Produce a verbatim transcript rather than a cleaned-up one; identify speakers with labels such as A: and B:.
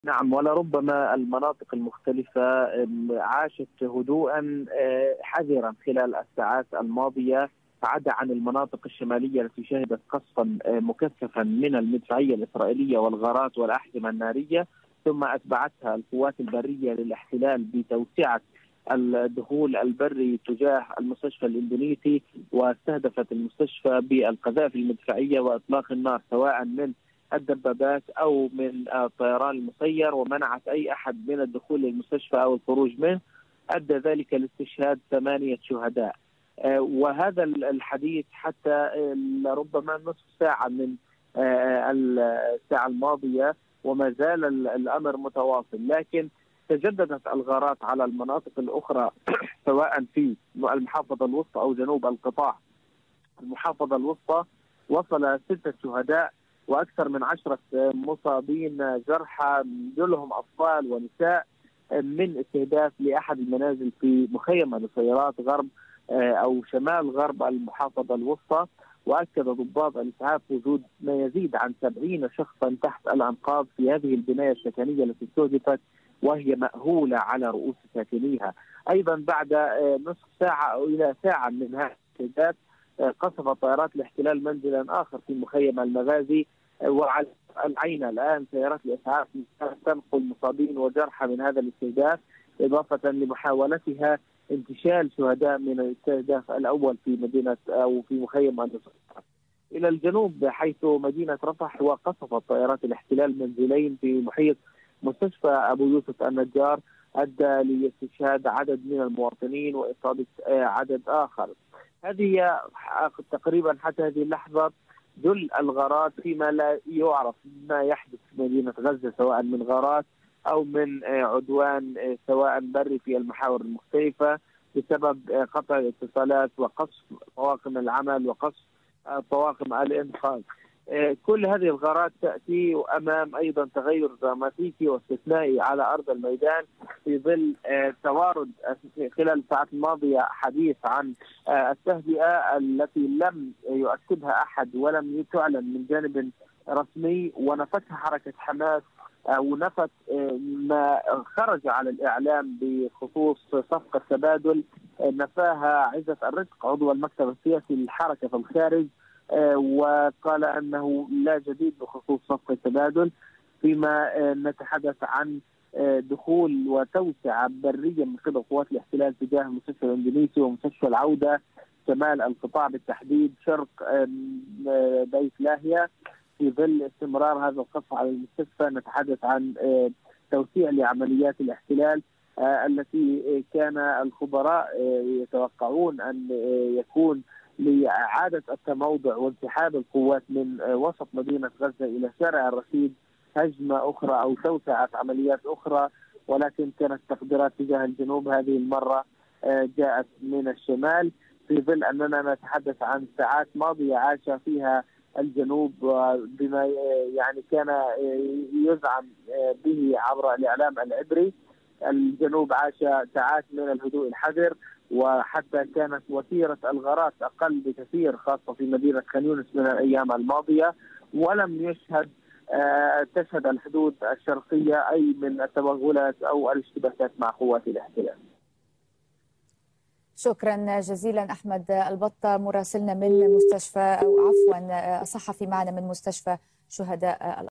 A: نعم، ولربما المناطق المختلفة عاشت هدوءا حذرا خلال الساعات الماضية، عدا عن المناطق الشمالية التي شهدت قصفا مكثفا من المدفعية الإسرائيلية والغارات والأحزمة النارية، ثم أتبعتها القوات البرية للاحتلال بتوسعة الدخول البري تجاه المستشفى الاندونيسي، واستهدفت المستشفى بالقذائف المدفعية وإطلاق النار سواء من الدبابات او من الطيران المسير، ومنعت اي احد من الدخول للمستشفى او الخروج منه. ادى ذلك لاستشهاد ثمانيه شهداء. وهذا الحديث حتى ربما نصف ساعه من الساعه الماضيه، وما زال الامر متواصل، لكن تجددت الغارات على المناطق الاخرى سواء في المحافظه الوسطى او جنوب القطاع. المحافظه الوسطى وصل سته شهداء واكثر من عشره مصابين جرحى، جلهم اطفال ونساء، من استهداف لاحد المنازل في مخيم النصيرات غرب او شمال غرب المحافظه الوسطى. واكد ضباط الاسعاف وجود ما يزيد عن سبعين شخصا تحت الانقاض في هذه البنايه السكنيه التي استهدفت، وهي مأهوله على رؤوس ساكنيها. ايضا بعد نصف ساعه او الى ساعه من هذا الاستهداف، قصف طائرات الاحتلال منزلا اخر في مخيم المغازي، وعلى العين الان سيارات الاسعاف تنقل مصابين وجرحى من هذا الاستهداف، اضافه لمحاولتها انتشال شهداء من الاستهداف الاول في مدينه او في مخيم النصيرات. الى الجنوب حيث مدينه رفح، وقصفت طائرات الاحتلال منزلين في محيط مستشفى ابو يوسف النجار، ادى لاستشهاد عدد من المواطنين واصابه عدد اخر. هذه تقريبا حتى هذه اللحظه جل الغارات فيما لا يعرف ما يحدث في مدينه غزه، سواء من غارات او من عدوان سواء بري في المحاور المختلفه، بسبب قطع الاتصالات وقصف طواقم العمل وقصف طواقم الانقاذ. كل هذه الغارات تاتي امام ايضا تغير دراماتيكي واستثنائي على ارض الميدان، في ظل توارد خلال الساعات الماضيه حديث عن التهدئه التي لم يؤكدها احد ولم تعلن من جانب رسمي، ونفتها حركه حماس ونفت ما خرج على الاعلام بخصوص صفقه تبادل نفاها عزت الرزق عضو المكتب السياسي للحركه في الخارج، وقال أنه لا جديد بخصوص صفقة التبادل، فيما نتحدث عن دخول وتوسعة برية من قبل قوات الاحتلال تجاه المستشفى الإندونيسي ومستشفى العودة شمال القطاع، بالتحديد شرق بيت لاهيا. في ظل استمرار هذا القصف على المستشفى نتحدث عن توسيع لعمليات الاحتلال التي كان الخبراء يتوقعون أن يكون لإعادة التموضع وانسحاب القوات من وسط مدينة غزة إلى شارع الرشيد، هجمة أخرى أو توسعة عمليات أخرى، ولكن كانت تقديرات تجاه الجنوب هذه المرة جاءت من الشمال، في ظل أننا نتحدث عن ساعات ماضية عاش فيها الجنوب بما يعني كان يزعم به عبر الإعلام العبري. الجنوب عاش ساعات من الهدوء الحذر، وحتى كانت وتيرة الغارات أقل بكثير خاصة في مدينة خان يونس من الأيام الماضية، ولم يشهد آه تشهد الحدود الشرقية أي من التوغلات أو الاشتباكات مع قوات الاحتلال.
B: شكرا جزيلا أحمد البطة مراسلنا من مستشفى أو عفوا صحفي معنا من مستشفى شهداء